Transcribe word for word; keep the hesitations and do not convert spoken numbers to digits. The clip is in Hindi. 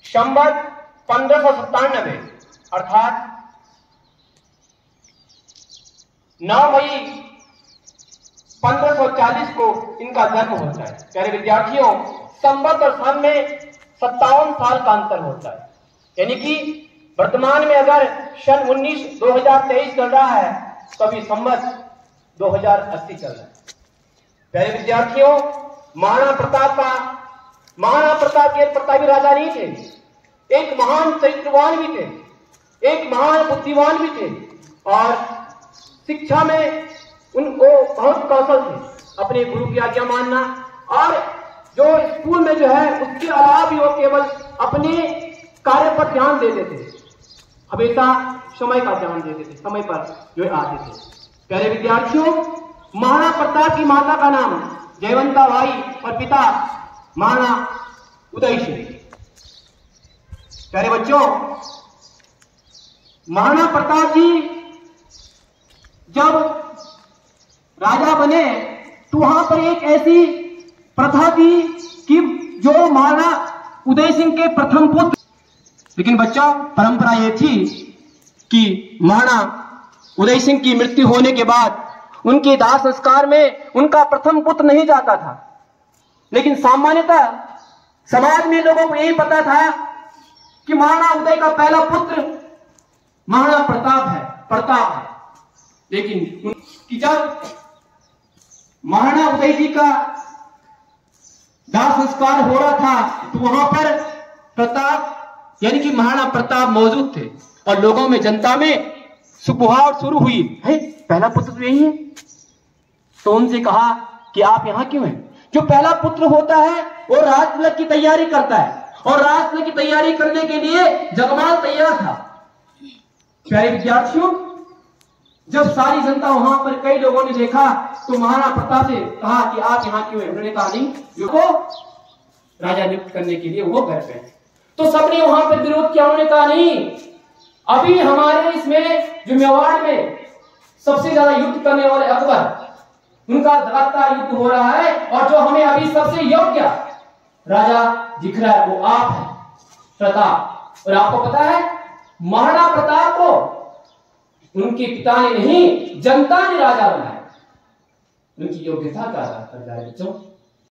संवत पंद्रह सौ सत्तानबे अर्थात नौ मई पंद्रह सौ चालीस को इनका जन्म होता है। प्यारे विद्यार्थियों, संवत और सन में सत्तावन साल का अंतर होता है, यानी कि वर्तमान में अगर सन उन्नीस दो हजार तेईस चल रहा है तो अभी संवत दो हजार अस्सी चल रहा है। प्यारे विद्यार्थियों, महाराणा प्रताप का महाराणा प्रताप के प्रतापी राजा नहीं थे, एक महान चरित्रवान भी थे, एक महान बुद्धिमान भी थे और शिक्षा में उनको बहुत कौशल थे, अपने गुरु की आज्ञा मानना और जो स्कूल में जो है उसके अलावा भी वो केवल अपने कार्य पर ध्यान देते थे, हमेशा समय का ध्यान देते थे, समय पर जो आते थे। प्यारे विद्यार्थियों, महाराणा प्रताप की माता का नाम जयवंता बाई और पिता महाराणा उदय सिंह। प्यारे बच्चों, महाराणा प्रताप जी जब राजा बने तो वहां पर एक ऐसी प्रथा थी कि जो महाराणा उदय सिंह के प्रथम पुत्र, लेकिन बच्चों परंपरा यह थी कि महाराणा उदय सिंह की मृत्यु होने के बाद उनके दाह संस्कार में उनका प्रथम पुत्र नहीं जाता था, लेकिन सामान्यतः समाज में लोगों को यही पता था कि महाराणा उदय का पहला पुत्र महाराणा प्रताप है प्रताप है लेकिन कि जब महाराणा उदय जी का दाह संस्कार हो रहा था तो वहां पर प्रताप यानी कि महाराणा प्रताप मौजूद थे और लोगों में, जनता में सुपुहार शुरू हुई, है पहला पुत्र तो यही है। तो उनसे कहा कि आप यहां क्यों हैं? जो पहला पुत्र होता है वो राज तिलक की तैयारी करता है और राज तिलक की तैयारी करने के लिए जगमाल तैयार था। प्यारे विद्यार्थियों, जब सारी जनता वहां पर कई लोगों ने देखा तो महाराणा प्रताप से कहा कि आप यहां क्यों हैं? उन्होंने कहा नहीं, वो राजा नियुक्त करने के लिए वो घर पे हैं। तो सबने वहां पर विरोध किया, उन्होंने कहा नहीं, अभी हमारे इसमें जो मेवाड़ में सबसे ज्यादा युद्ध करने वाले अकबर, उनका लगातार युद्ध हो रहा है और जो हमें अभी सबसे योग्य राजा दिख रहा है वो आप हैं प्रताप। और आपको पता है महाराणा प्रताप को उनके पिता ने नहीं, जनता ने राजा बनाया। उनकी योग्यता का आधार पर बच्चों